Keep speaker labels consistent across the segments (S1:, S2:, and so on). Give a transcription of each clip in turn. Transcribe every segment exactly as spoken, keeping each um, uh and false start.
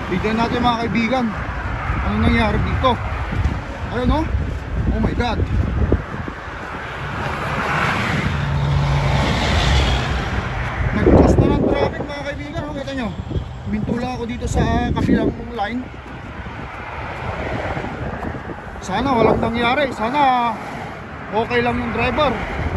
S1: Tignan natin mga kaibigan, ano nangyari dito. Ayun o, oh my god. Nag-cross na ng traffic mga kaibigan. O, kita nyo, mintula ako dito sa kabilang line. Sana walang nangyari, sana okay lang yung driver.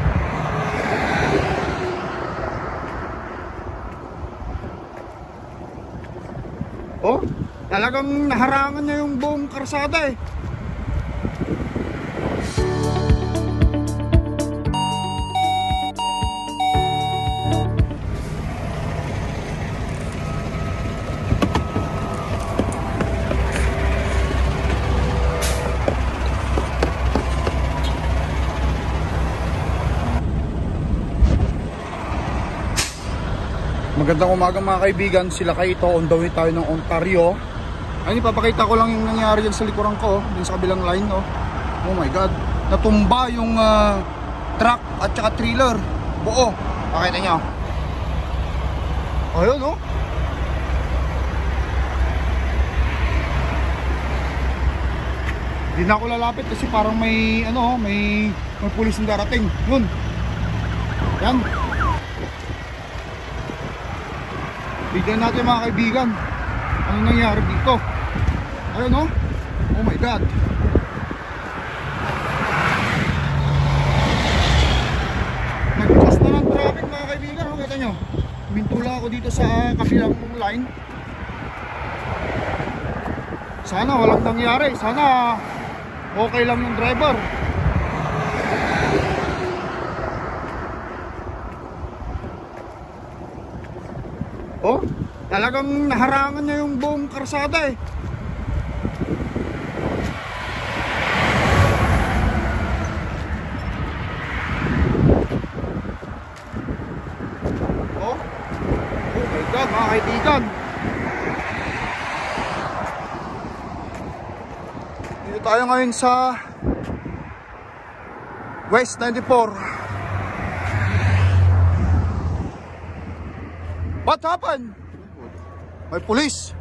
S1: Oh, talagang naharangan niya yung buong karsada eh. Magandang umaga mga kaibigan, sila Kaito, on the way tayo ng Ontario. Ay, ipapakita ko lang yung nangyari dyan sa likuran ko, dyan sa kabilang line. Oh, oh my god, natumba yung uh, truck at saka trailer buo. Pakita nyo. Ayun oh. Hindi na ako lalapit kasi parang may ano, may, may pulis na darating. Yun. Yan. Tignan natin mga kaibigan, ano nangyari dito. Ayun o, oh my god. Nag-cross na ng traffic mga kaibigan. O, kita nyo, mintula ako dito sa kabilang line. Sana walang nangyari, sana okay lang yung driver. Oh, talagang naharangan niya yung buong karsada eh. Oh, oh my god mga kaibigan. Dito tayo ngayon sa West ninety-four. What happened? May pulis.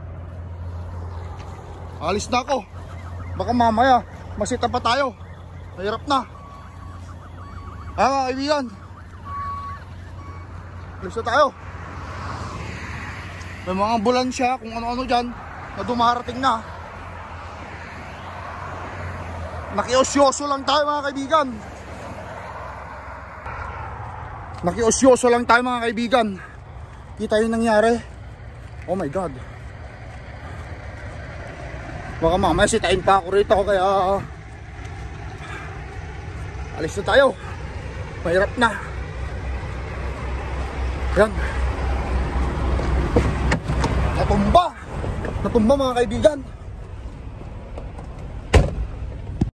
S1: Alis na ako. Baka mamaya masita pa tayo. Mahirap na. Ah mga kaibigan, alis na tayo. May mga ambulansya kung ano-ano dyan na dumarating na. Nakiosyoso lang tayo mga kaibigan. Nakiosyoso lang tayo mga kaibigan. Kita yung nangyari. Oh my god. Baka mamaya sitain pa ako rito, kaya uh, alis na tayo. Mahirap na. Yan. Natumba. Natumba mga kaibigan.